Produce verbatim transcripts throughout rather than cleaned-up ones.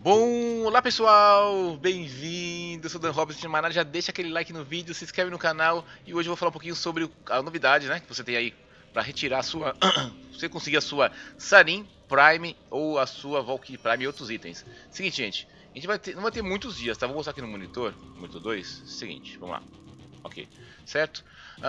Bom, olá pessoal, bem-vindo, eu sou o Dan Robson de Maná, já deixa aquele like no vídeo, se inscreve no canal e hoje eu vou falar um pouquinho sobre a novidade, né, que você tem aí para retirar a sua, você conseguir a sua Sarin Prime ou a sua Valkyrie Prime e outros itens. Seguinte, gente, a gente vai ter, não vai ter muitos dias, tá, vou mostrar aqui no monitor, monitor dois, seguinte, vamos lá, ok, certo?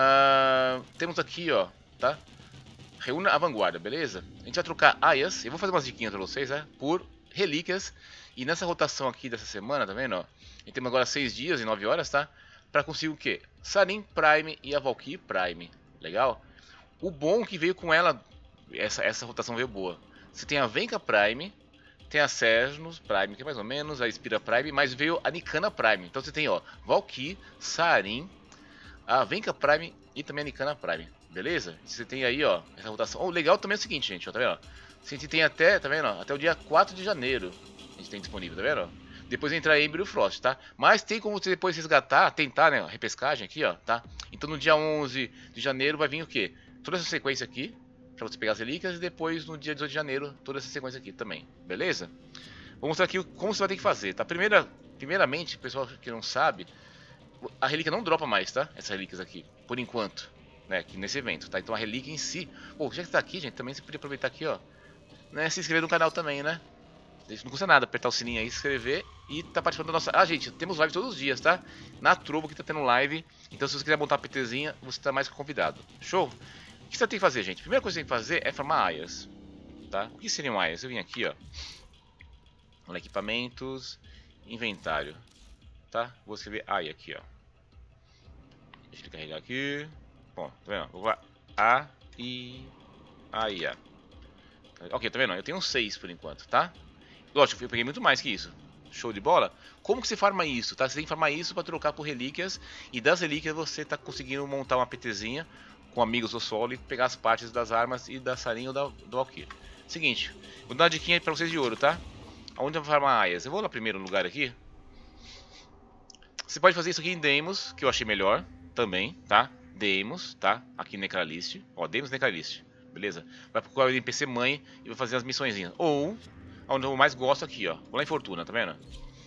Uh, temos aqui, ó, tá, reúna a vanguarda, beleza? A gente vai trocar aias, eu vou fazer umas diquinhas para vocês, né, por relíquias. E nessa rotação aqui dessa semana, tá vendo, ó? A gente tem agora seis dias e nove horas, tá? Pra conseguir o quê? Sarin Prime e a Valkyrie Prime. Legal? O bom que veio com ela, essa, essa rotação veio boa. Você tem a Venka Prime, tem a Cernus Prime, que é mais ou menos, a Inspira Prime, mas veio a Nicana Prime. Então você tem, ó, Valkyrie, Sarin, a Venka Prime e também a Nicana Prime. Beleza? Você tem aí, ó, essa rotação. O oh, legal também é o seguinte, gente, ó, tá vendo? A gente tem até, tá vendo, ó, até o dia quatro de janeiro. A gente tem disponível, tá vendo? Depois entra Ember e Frost, tá? Mas tem como você depois resgatar, tentar, né? A repescagem aqui, ó, tá? Então no dia onze de janeiro vai vir o quê? Toda essa sequência aqui, pra você pegar as relíquias, e depois no dia dezoito de janeiro, toda essa sequência aqui também, beleza? Vou mostrar aqui como você vai ter que fazer, tá? Primeira, primeiramente, pessoal que não sabe, a relíquia não dropa mais, tá? Essas relíquias aqui, por enquanto, né? Aqui nesse evento, tá? Então a relíquia em si... Pô, já que tá aqui, gente, também você podia aproveitar aqui, ó, né? Se inscrever no canal também, né? Isso não custa nada, apertar o sininho aí, se inscrever e tá participando da nossa... Ah, gente, temos live todos os dias, tá? Na Trovo que tá tendo live, então se você quiser montar uma PTzinha, você tá mais que convidado. Show? O que você tem que fazer, gente? A primeira coisa que você tem que fazer é farmar aias, tá? O que seriam aias? Eu vim aqui, ó. Olha, equipamentos, inventário, tá? Vou escrever aia aqui, ó. Deixa ele carregar aqui. Bom, tá vendo? Vou lá. A, I, aia. Ok, tá vendo? Eu tenho seis por enquanto, tá? Lógico, eu peguei muito mais que isso. Show de bola? Como que você farma isso, tá? Você tem que farmar isso para trocar por relíquias. E das relíquias você tá conseguindo montar uma PTzinha com amigos do solo e pegar as partes das armas e da Sarin ou da, do Valkyrie. Seguinte, vou dar uma diquinha pra vocês de ouro, tá? Onde eu vou farmar aias? Eu vou lá primeiro no lugar aqui. Você pode fazer isso aqui em Demos, que eu achei melhor também, tá? Demos, tá? Aqui no Necralist. Ó, Demos Necralist. Beleza? Vai procurar o N P C mãe e vai fazer as missõezinhas. Ou... onde eu mais gosto aqui, ó. Vou lá em Fortuna, tá vendo?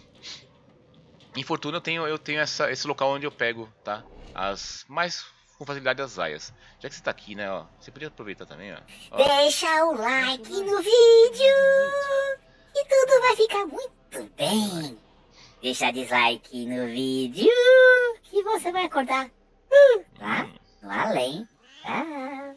Em Fortuna eu tenho, eu tenho essa, esse local onde eu pego, tá? As mais com facilidade as aias. Já que você tá aqui, né, ó. Você podia aproveitar também, ó. ó. Deixa o like no vídeo e tudo vai ficar muito bem. Deixa dislike no vídeo que você vai acordar uh, lá no além. Ah.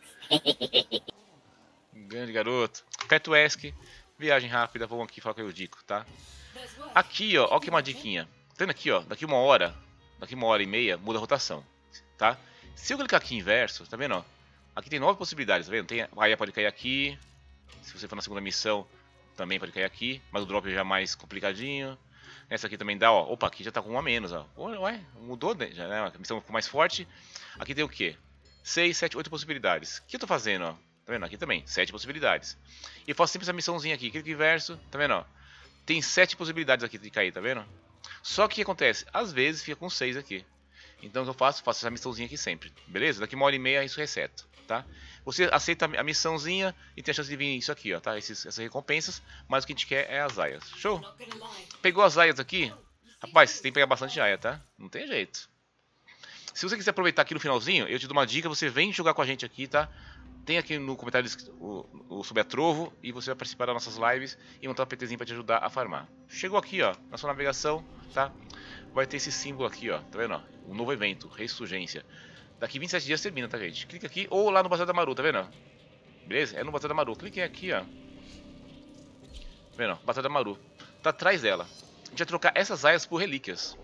Grande garoto. Perto Esk. Viagem rápida, vamos aqui falar com o Dico, tá? Aqui, ó, ó que uma diquinha. Tá vendo aqui, ó, daqui uma hora, daqui uma hora e meia, muda a rotação, tá? Se eu clicar aqui inverso, tá vendo, ó? Aqui tem nove possibilidades, tá vendo? Tem, a Aya pode cair aqui, se você for na segunda missão, também pode cair aqui, mas o drop já é mais complicadinho. Essa aqui também dá, ó, opa, aqui já tá com um a menos, ó. Ué, mudou, já, né? A missão ficou mais forte. Aqui tem o quê? seis, sete, oito possibilidades. O que eu tô fazendo, ó? Tá vendo? Aqui também, sete possibilidades. E eu faço sempre essa missãozinha aqui, clique inverso, tá vendo? Ó? Tem sete possibilidades aqui de cair, tá vendo? Só que o que acontece? Às vezes fica com seis aqui. Então o que eu faço? Faço essa missãozinha aqui sempre, beleza? Daqui uma hora e meia isso reseta, tá? Você aceita a missãozinha e tem a chance de vir isso aqui, ó, tá? Esses, essas recompensas, mas o que a gente quer é as aias. Show? Pegou as aias aqui? Rapaz, você tem que pegar bastante aia, tá? Não tem jeito. Se você quiser aproveitar aqui no finalzinho, eu te dou uma dica, você vem jogar com a gente aqui, tá? Tem aqui no comentário o, o sobre a Trovo e você vai participar das nossas lives e montar um PTzinho para te ajudar a farmar. Chegou aqui, ó, na sua navegação, tá? Vai ter esse símbolo aqui, ó, tá vendo? Ó? Um novo evento, Ressurgência. Daqui vinte e sete dias termina, tá, gente? Clica aqui ou lá no Bazar da Maru, tá vendo? Beleza? É no Bazar da Maru. Clique aqui, ó. Tá vendo? Bazar da Maru. Tá atrás dela. A gente vai trocar essas aias por relíquias.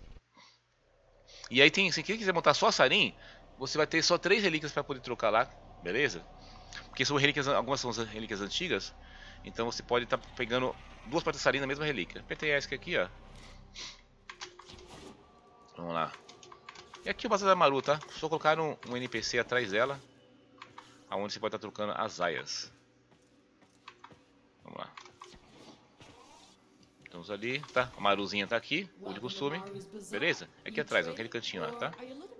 E aí tem, se quem quiser montar só a Sarin, você vai ter só três relíquias para poder trocar lá. Beleza? Porque são relíquias, algumas são relíquias antigas. Então você pode estar tá pegando duas partes de Sarin na mesma relíquia. P T S aqui, ó. Vamos lá. E aqui o Bazar da Maru, tá? Só colocar um, um N P C atrás dela, aonde você pode estar tá trocando as aias. Vamos lá. Estamos ali, tá? A Maruzinha tá aqui, o de costume. Beleza? Aqui atrás, ó, aquele cantinho lá, tá?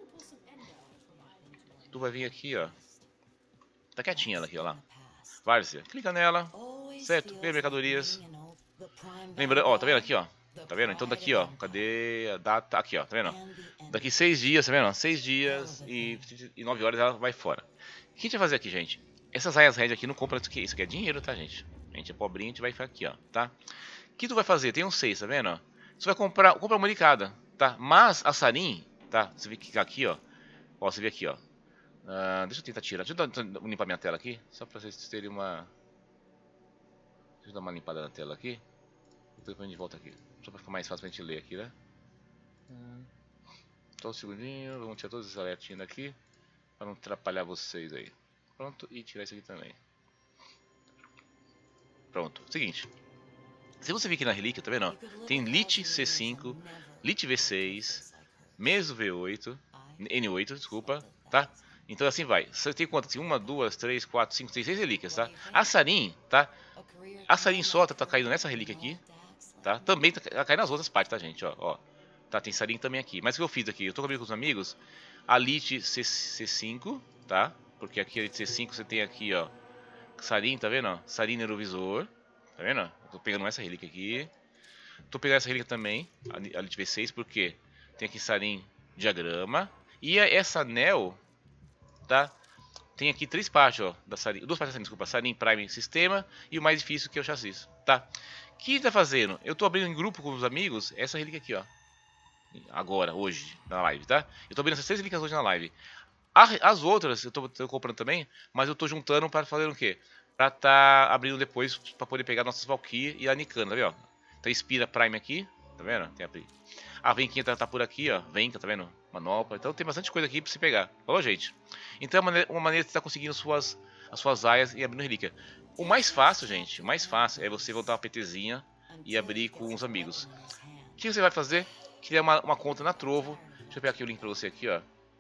Tu vai vir aqui, ó. Tá quietinha ela aqui, ó lá. Várzea. Clica nela. Certo? Vê mercadorias. Lembrando, ó, tá vendo aqui, ó? Tá vendo? Então daqui, ó, cadê a data? Aqui, ó, tá vendo? Daqui seis dias, tá vendo? Seis dias e, e nove horas ela vai fora. O que a gente vai fazer aqui, gente? Essas raias red aqui não compra isso aqui. Isso aqui é dinheiro, tá, gente? A gente é pobrinho, a gente vai ficar aqui, ó, tá? O que tu vai fazer? Tem um seis, tá vendo? Você vai comprar, compra uma de cada, tá? Mas a Sarin, tá? Você vê que aqui, ó. Ó, você vê aqui, ó. Uh, deixa eu tentar tirar. Deixa eu dar, limpar minha tela aqui. Só pra vocês terem uma... Deixa eu dar uma limpada na tela aqui. Depois a gente volta aqui. Só pra ficar mais fácil pra gente ler aqui, né? Só um segundinho. Vamos tirar todos esses alertinhos daqui. Pra não atrapalhar vocês aí. Pronto. E tirar isso aqui também. Pronto. Seguinte. Se você vir aqui na relíquia, tá vendo? Ó? Tem Lich C cinco, Lich V seis, Meso V oito, N oito, desculpa, tá? Então assim vai. Você tem quantas? Uma, duas, três, quatro, cinco, seis, seis relíquias, tá? A Sarin, tá? A Sarin só tá, tá caindo nessa relíquia aqui, tá? Também tá, tá caindo nas outras partes, tá, gente? Ó, ó. Tá, tem Sarin também aqui. Mas o que eu fiz aqui? Eu tô comigo com os amigos. A Lich C cinco, tá? Porque aqui a C cinco você tem aqui, ó. Sarin, tá vendo? Sarin Neurovisor. Tá vendo? Eu tô pegando essa relíquia aqui. Tô pegando essa relíquia também, a Lich V seis, porque tem aqui Sarin Diagrama. E essa anel, tá? Tem aqui três partes, ó, da Sarin, duas partes da Sarin, desculpa, Sarin Prime Sistema e o mais difícil que é o chassis, tá? O que tá fazendo? Eu tô abrindo em grupo com os amigos essa relíquia aqui, ó. Agora, hoje, na live, tá? Eu tô abrindo essas três relíquias hoje na live. As outras eu tô, tô comprando também, mas eu tô juntando para fazer o quê? Pra tá abrindo depois pra poder pegar nossas Valkyrie e a Nikana, tá vendo? Então Inspira Prime aqui, tá vendo? Tem a, a Venquinha tá, tá por aqui, ó. Venca, tá vendo? Manopla. Então tem bastante coisa aqui pra você pegar. Falou, gente? Então é uma maneira, uma maneira de você tá conseguindo suas, as suas aias e abrindo relíquia. O mais fácil, gente, o mais fácil é você voltar uma PTzinha e abrir com os amigos. O que você vai fazer? Criar uma, uma conta na Trovo. Deixa eu pegar aqui o link pra você aqui, ó.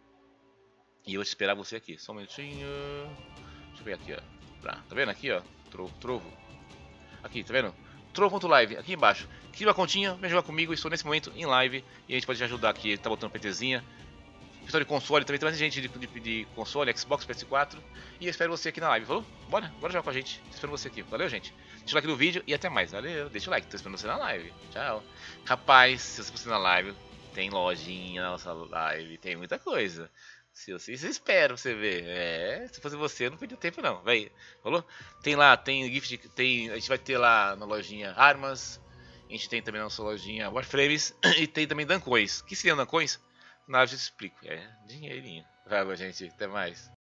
E eu vou esperar você aqui. Só um minutinho. Deixa eu pegar aqui, ó. Tá vendo aqui, ó? Trovo. trovo. Aqui, tá vendo? Trovo.live, aqui embaixo. Cria uma continha, vem jogar comigo. Estou nesse momento em live e a gente pode te ajudar aqui. Tá botando PTzinha. Pessoal de console, também tem mais gente de, de, de console, Xbox, P S quatro. E eu espero você aqui na live, falou? Bora, bora jogar com a gente. Espero você aqui. Valeu, gente. Deixa o like no vídeo e até mais. Valeu, deixa o like. Tô esperando você na live. Tchau. Rapaz, se você na live, tem lojinha na nossa live, tem muita coisa. Se você se espera você ver. É, se fosse você, eu não perdi tempo não, véi. Falou? Tem lá, tem gift, tem, a gente vai ter lá na lojinha armas. A gente tem também na nossa lojinha Warframes e tem também Dancões. O que seriam Dancões? Na live eu te explico. É dinheirinho. Valeu, gente, até mais.